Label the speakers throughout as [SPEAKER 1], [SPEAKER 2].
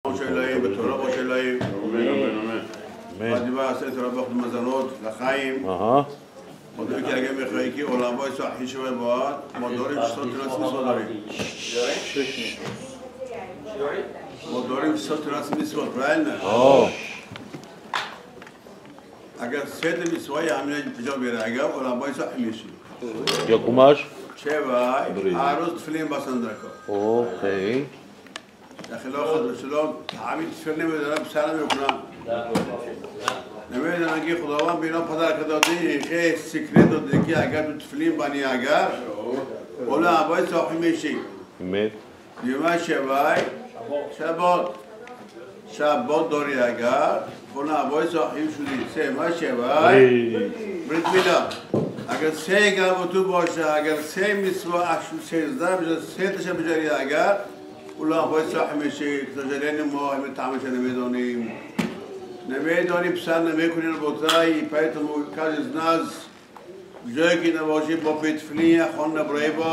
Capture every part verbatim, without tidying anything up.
[SPEAKER 1] שלהם, בתורה שלהם.
[SPEAKER 2] אמן, אמן, אמן.
[SPEAKER 1] חדיבה עשרת רבח במזלות, לחיים. מודרים כי הגם יחייकी, עולמו יסו אחי שווה בועד, מודרים שסות תרס מסודרים. מודרים שסות תרס מסוד, правильно? اگر سه تا میسوای همین جا بیاره اگر علمای صح میشی
[SPEAKER 3] یا کماش
[SPEAKER 1] شبای عروس فیلم بسند رکا
[SPEAKER 3] اوکی
[SPEAKER 1] داخل خود رسولان همین فیلم نمیدارم سلام میکنم نمیدونم که خداوند بینا پدر کدادی خیلی سیکرت داده که اگر تو فیلم بانی اگر علمای صح میشی
[SPEAKER 3] مید
[SPEAKER 1] دیما شبای شبات شبات داری اگر فلان عبای صاحب شدی سه ما شبای برد میلا اگر سه گام تو باشه اگر سه میسوا اشو سیزده بجا سه تشه بجاری اگر فلان عبای صاحب میشه تجارین ما همه تعمش نمیدانیم نمیدانیم پسند نمیکنیم بودایی پیتم کاج از ناز جایی که نباشی با پیتفلی خان نبرای با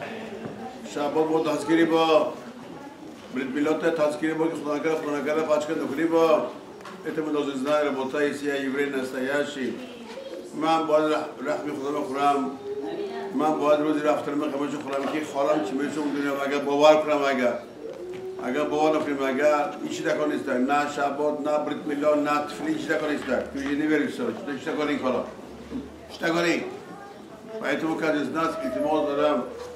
[SPEAKER 1] شبات با تذکری با برد میلا تا تذکری با که خدا نکره خدا نکره پاچ کن نکنی با اتم دوزنای ربطای سیاه یوری نستایشی من باید رحمی خدا بخورم من باید روزی رفتن من خمش خورم که خالم چی میشم دنیا اگر باور کنم اگر اگر باور نکنم اگر هیچ نکن نیست نه شبات نه برد میلان نه تفلی هیچ نکن نیست تو یه نمیری سر هیچ نکن این کارا هیچ نکن این و اتم که از ناس اعتماد دارم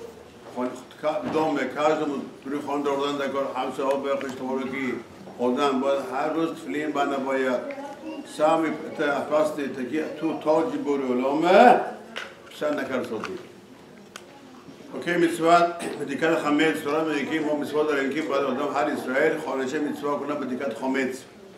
[SPEAKER 1] دوم کاردم توی خان دردن دکار همسه ها بخش توارکی آدم باید هر روز فیلم بنا باید سامی تفاصیل تکی تو تاج بوری علامه پسند نکرد سازی. اوکی میسواد بدیکت خمیت سرا میگی ما میسواد داریم که باید آدم هر اسرائیل خارجه میسواد کنه بدیکت خمیت.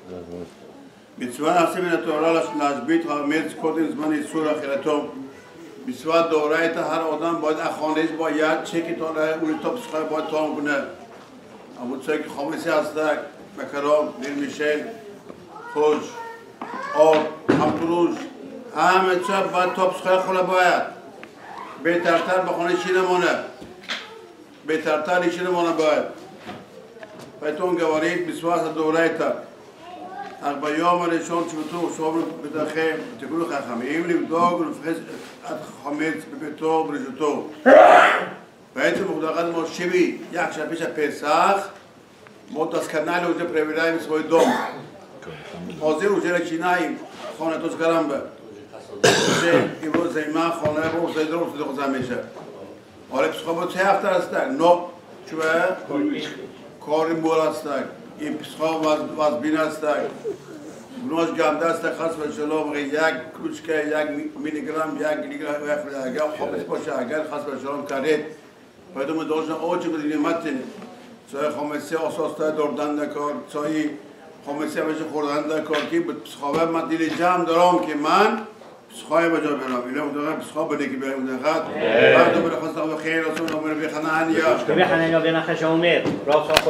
[SPEAKER 1] میسواد اصلا من تو رالاش نزبیت خمیت کردیم زمانی سورا خیرتم. میسواد دورای تا هر آدم باید خانش باید چکی تا راه اون تا بسخای باید تام کنه. اما چه که خمیسی هسته مکرام دیر میشل خوش آب همپروش همه چه باید تا بسخای خوله باید بهترتر بخونه چی نمونه بهترتر چی نمونه باید پیتون گوارید بسواس دوره تا اقبا یام رشان چی بتو صبر بدخیم تکلو خخم ایملی بداغ رفخز خمیت ببتو برجتو پیتون مخداقات ما شبی یک شب پیش پیساخ ما تذکرنای لوجه پرویرایم سوی دوم حاضر روزه رچینایم خانه توش گرم به ایمو زیمان خانه با زیدر و زیدر خوزم میشه حالا پسخواب چه هفته هستن؟ نو چوه؟ کاری مول هستن این پسخواب وزبین هستن گناهش گمده هستن خاص به شلوم یک کوچکه یک میلی گرم یک گلی گرم اگر خوابش باشه اگر خاص به شلوم کرید پیدوم داشتن آجی بدینی متن چای خامسی آساسته دردن دکار چای خامسی همشه خوردن دکار که پسخوابه من دیل جمع دارم که من پسخوابه بجا برم اینا مدوغه پسخواب بده که برم دخد بعد دو برخواست خیر رسول نمیر بخنه هنیا
[SPEAKER 4] بخنه یا بنخش عمر